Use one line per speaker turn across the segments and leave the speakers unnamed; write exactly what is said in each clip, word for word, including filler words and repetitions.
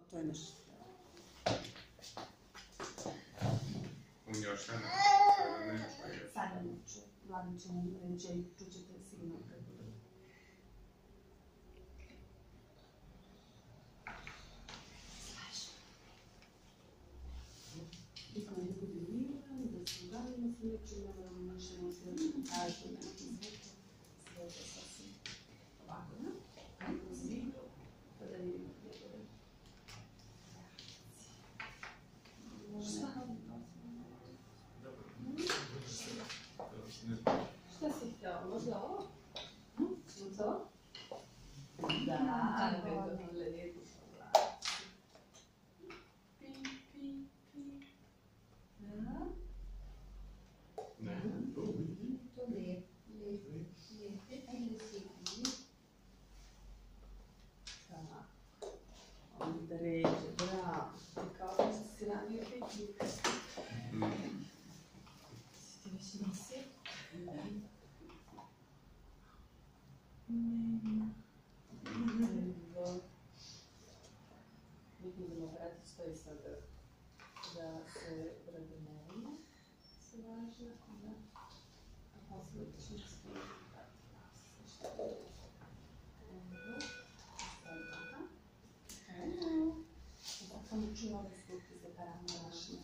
to je nešto.
Još jedna, sada ne čuje.
Sada ne čuje, Vladan će nam reći i čućete signal kad bude. Niko ne bude miran, da se udaljimo s nečim, ne moramo više možda kažu neki zvuk, sve je to sasvim ovako, ne? Kroz igru, pa da vidimo gdje bude. Šta? Šta si htjela? Možda ovo? Hm? To? Da, ne dobro lepo. Pi, pi, pi. Da.
Ne.
To lijep, lijep, lijep, ili sitni.
Da. Onda ređe, bravo. Ti kao da si ranio piknik. Si ti već nosio? Evo. Mi idemo brati stoji sad da se radomerimo. Se važno, da. A posle ćemo stoji brati nas. Evo. Sada. Evo. Sad sam učinila da sluti za paranorašne.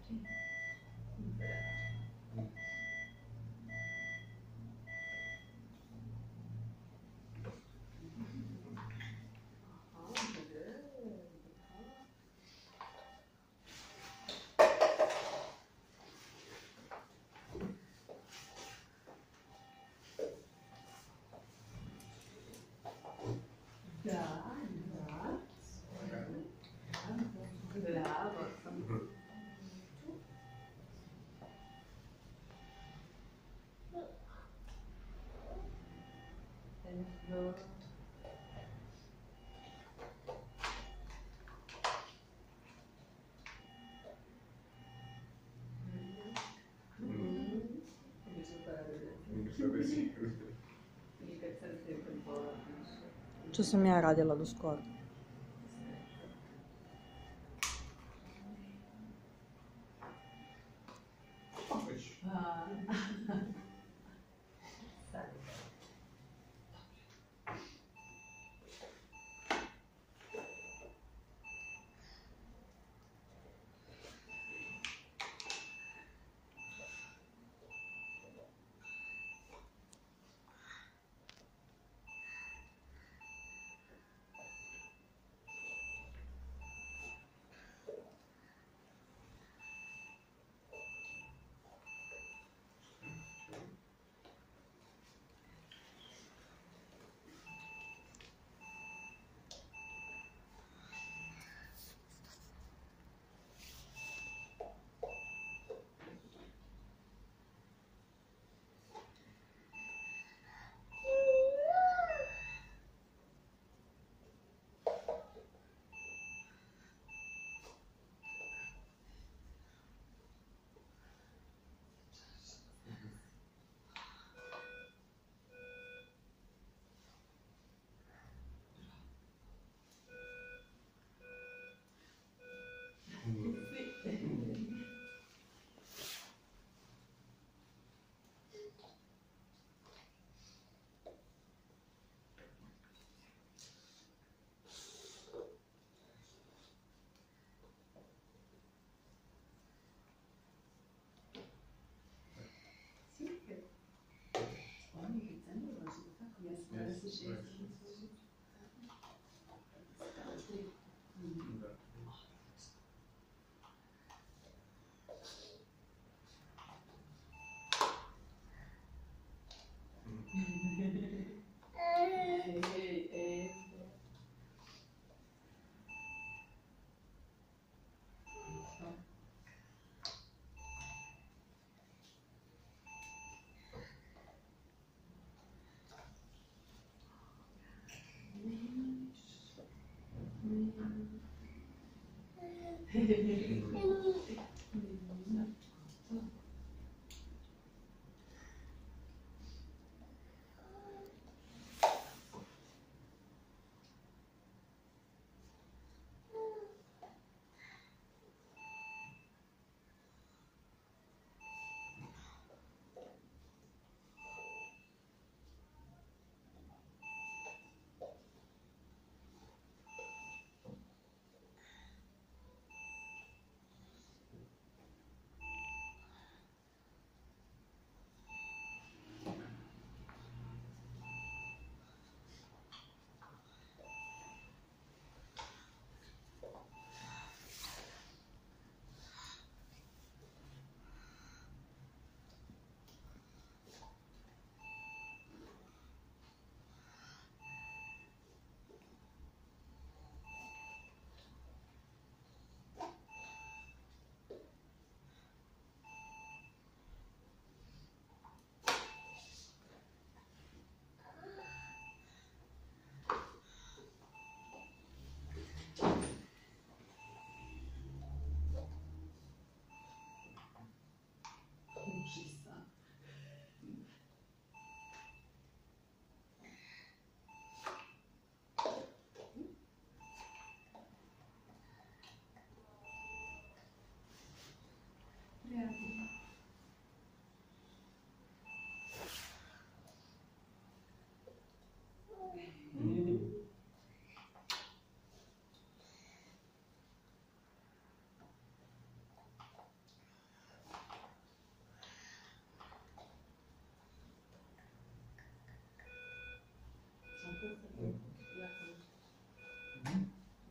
To sam ja radila do skoro.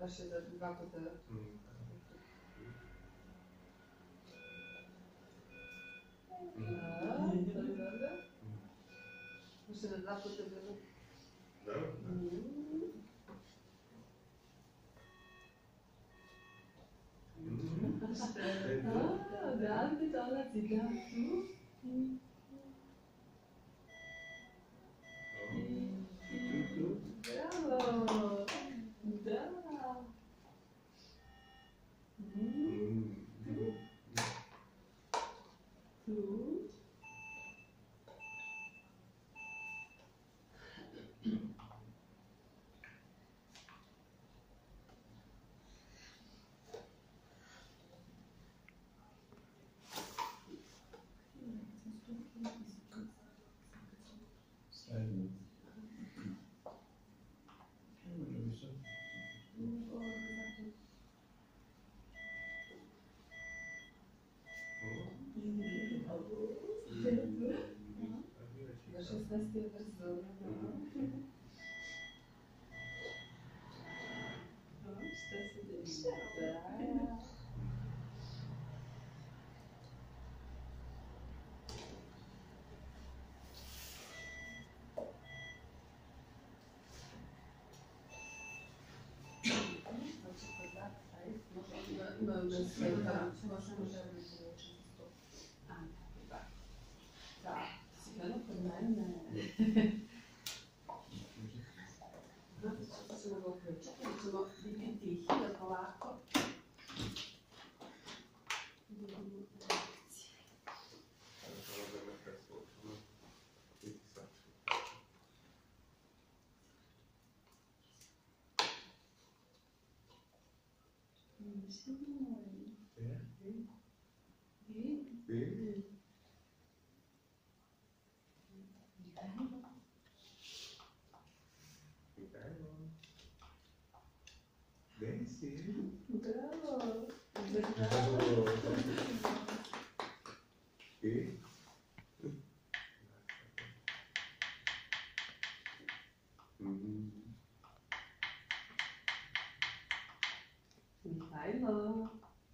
baš je da dva puta...
Mm.
Da, dobro, dobro. Baš je da dva puta bilo...
Dobro, da.
Mm.
Mm.
A, da, ti dolazi, da. Mm. Bravo! Da! Mm.
Mm.
Tu. Baš je sve stio brzo. Šta se dešava? Da. Da, si gledao kod mene. Znate što ćemo ga uključiti? Ćemo biti tihi, da polako. Bravo! Mihajlo!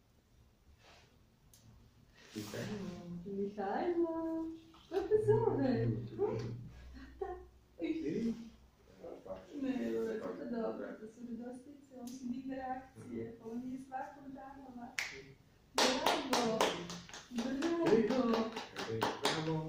Mihajlo! Kako te zove? Tata! Ne, ovo je tako dobro, to su nedostice, ovo su divne reakcije, ovo nije svakog dana. Bravo! Bravo!
Bravo!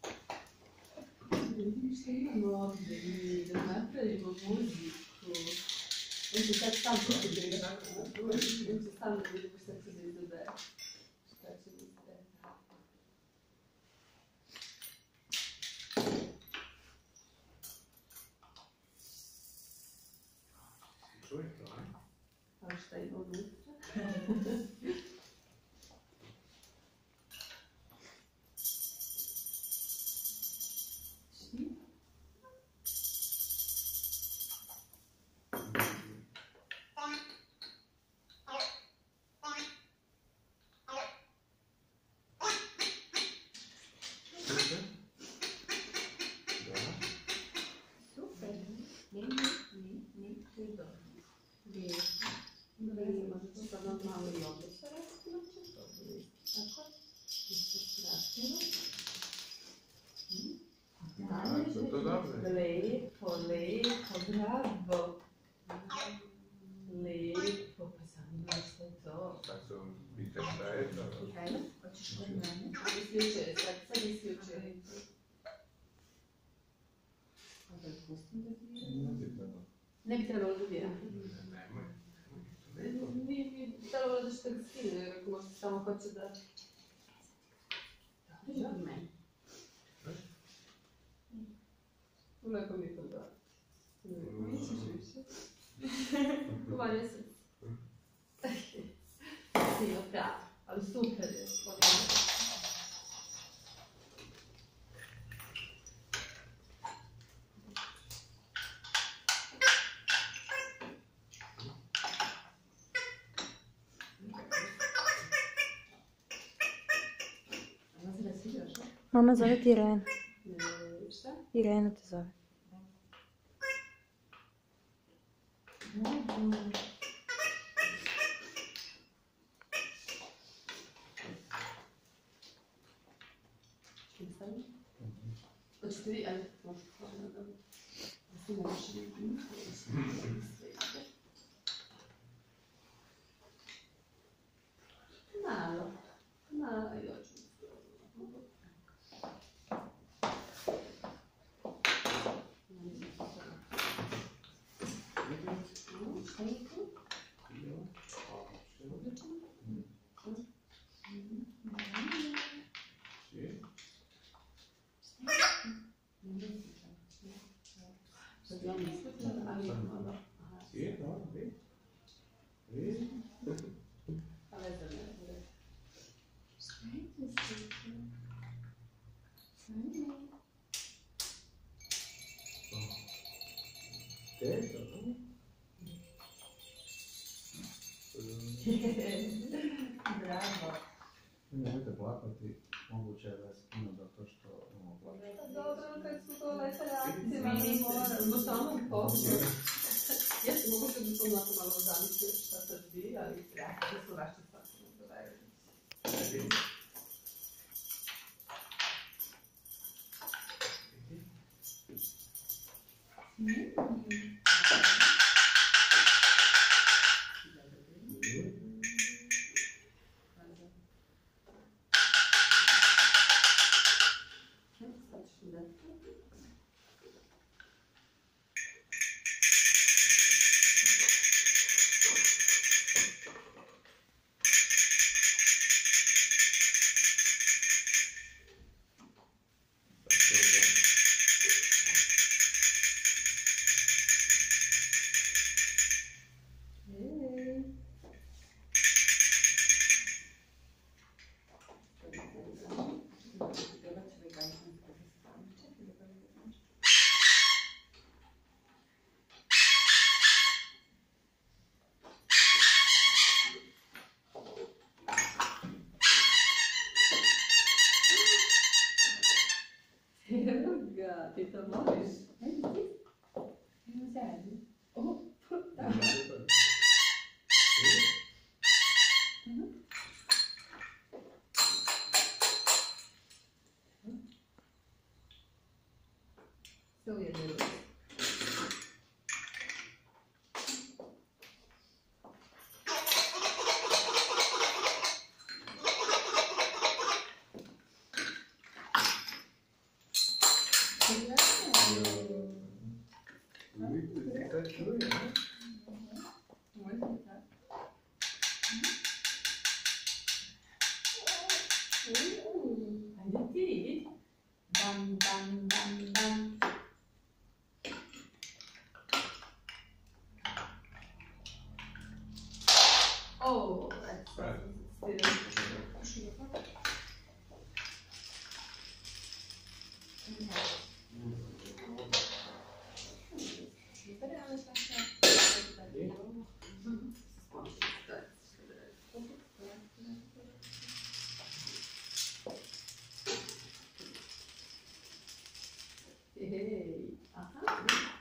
Vidim što imamo ovdje, mi da napravimo muziku. On će sad sam posljediti, on će sam da vidimo šta će da izabere. Šta će da izabere.
Čuje to, a?
A šta ima unutra? Šti?
Super. Da.
Super. Ne, ne, ne, ne, to je dobro. Lijepo.
Dobro, možda ću sad vam malo i ovdje se raskinuti. Tako? Isto skratimo.
Da, to to dobro.
Lepo, lepo, bravo. Lepo, pa sam ima što je to.
Sad su pita šta je to.
Mihajlo, hoćeš kod mene?
Isključuje, sad, sad isključuje. A da pustim da dira? Ne bi trebalo da dira.
Nemoj.
Nije mi trebalo da što ga skine, jer ako možda samo hoće da...
Hoćeš kod mene?
Lepo mi je podavati. Misliš više? Uvalja se. Nije pravo, ali super je.
Mama zove ti Irena.
E, šta?
Irena te zove.
Bravo. ali? Hoćete vi, ali možete stvarno da da se ne više vidim. Malo, malo i dođu. Šta je tu? Bravo.
Nemojte plakati, moguće je da je skinu zato što ono plaće.
Dobro, kad su to lepe reakcije, ma ne moram, zbog samog posla. Ja sam moguće da sam onako malo zamislio šta sad bi, ali reakcije su vaše sasvim dovedene. Ti to voliš? Ajde ti. Idemo zajedno. O, tako. Sve u jednoj ruci. Ajde ti. Bam, bam, bam, bam. Oh, that's Hey, aha.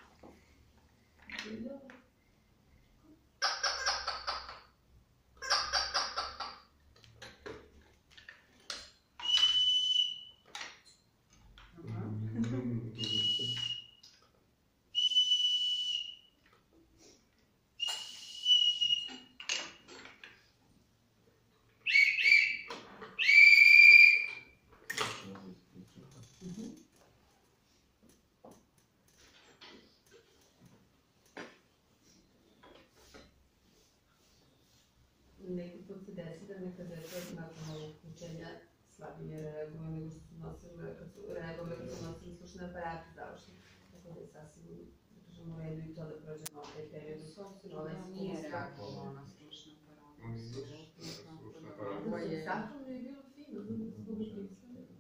Neki put se desi da neka deca nakon ovog učenja slabije reaguju nego što su nosile, kad su reagovali kad su nosili slušne aparate završne. Tako da je sasvim, da kažemo, u redu i to da prođemo ovaj period u svom ovaj
Nije
iskustva.
reagovala na slušne aparate.
Slušna aparata.
Ovo je sastavno je bilo fino, zato da smo ga pisali.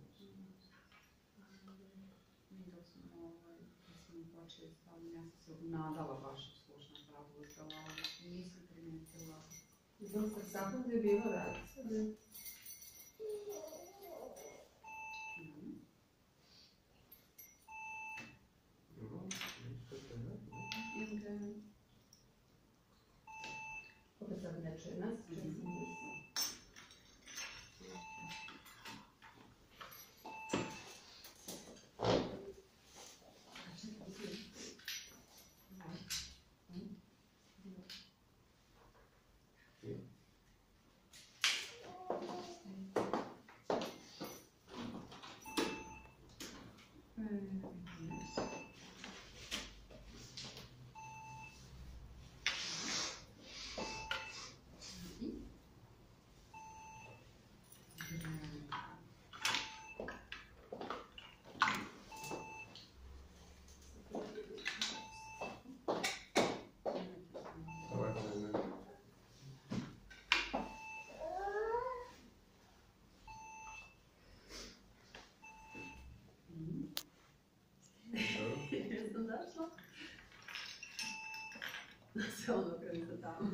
Mi dok smo, ovaj, kad smo počeli stavljati, ja sam se nadala baš u slušne aparate, ali nisam primijetila.
Znam se sastavno je bilo reakcija. Opet sad ne čuje nas, čuje sam nas.
se on okrene za tamo.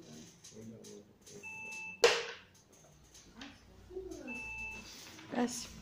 Yes.